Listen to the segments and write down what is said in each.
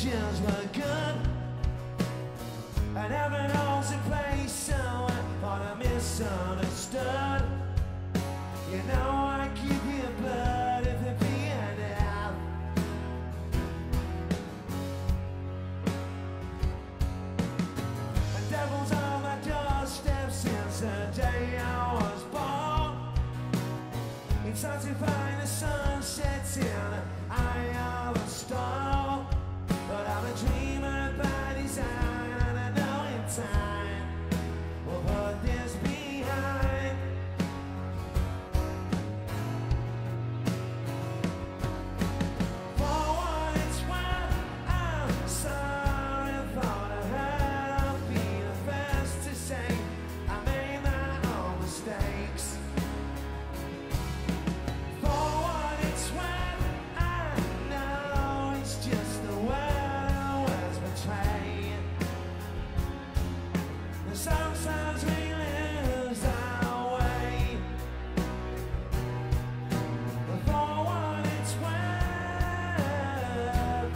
intentions were good, and heaven holds a place somewhere for the misunderstood. You know I give you blood if it be enough. The devil's on my doorstep since the day I was born. It's hard to find the sun setting eye of a storm, but I'm a dreamer by design, and I know in time we'll put this behind. For what it's worth, I'm sorry for the hurt. I'll be the first to say I made my own mistakes. For what it's worth, I know it's just the word I was betrayed. And sometimes we lose our way. But for what it's worth,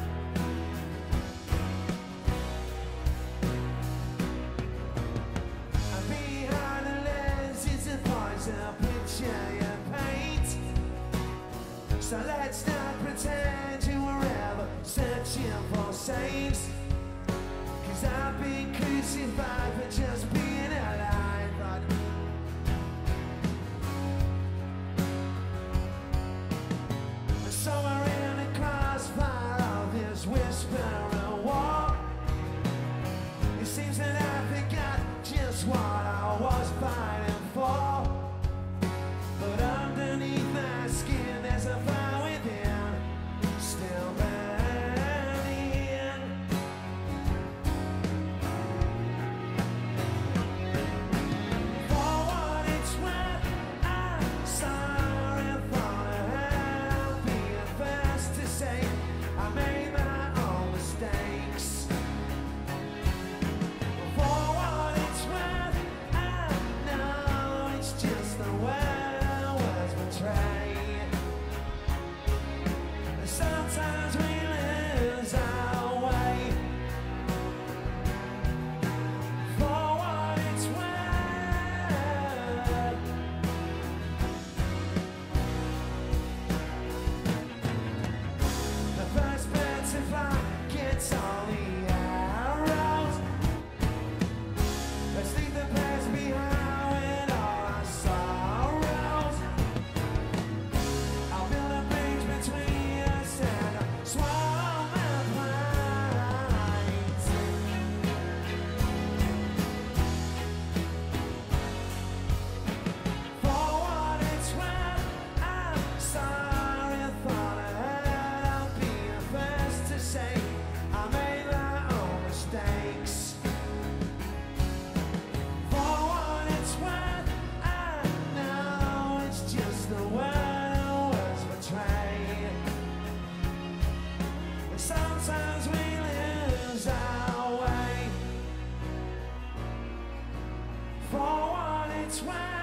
and behind the lens is a poison picture you paint. So let's not pretend you were ever searching for saints, 'cause I've been crucified for just being alive. But somewhere in the crossfire of this whispering war, it seems that I forgot just what I was fighting for. But underneath my skin there's a fire within, still burning. For what it's worth, I'm sorry for the hurt. I'll be the first to say I made my own mistakes. For what it's worth, I know it's just the word I was betrayed. And sometimes we lose our way. For what it's worth, the first bird to fly gets all the arrows. Let's leave the past behind with all our sorrows. I'll build a bridge between us and I'll swallow my pride. For what it's worth, I'm sorry for the hurt. I'll be the first to say I made my own mistakes. For what it's worth, I know it's just the word I was betrayed. And sometimes we lose our way. For what it's worth.